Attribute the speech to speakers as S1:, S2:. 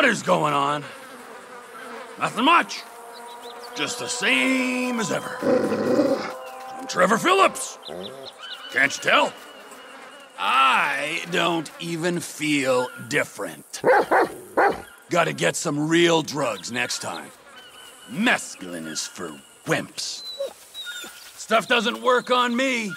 S1: What is going on? Nothing much. Just the same as ever. I'm Trevor Phillips. Can't you tell? I don't even feel different. Gotta get some real drugs next time. Mescaline is for wimps. Stuff doesn't work on me.